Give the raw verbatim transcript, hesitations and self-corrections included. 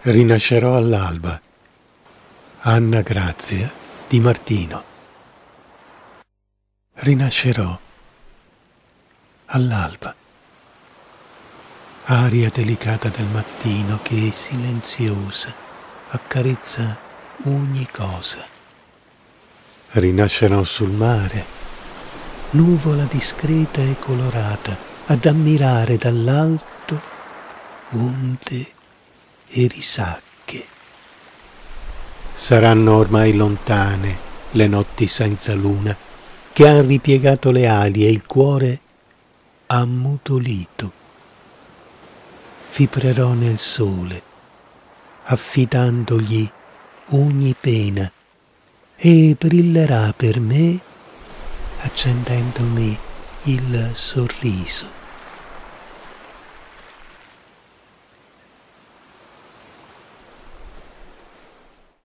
Rinascerò all'alba. Anna Grazia Di Martino. Rinascerò all'alba. Aria delicata del mattino che, silenziosa, accarezza ogni cosa. Rinascerò sul mare, nuvola discreta e colorata, ad ammirare dall'alto onde e risacche. Saranno ormai lontane le notti senza luna, che han ripiegato le ali e il cuore ammutolito. Vibrerò nel sole, affidandogli ogni pena, e brillerà per me accendendomi il sorriso.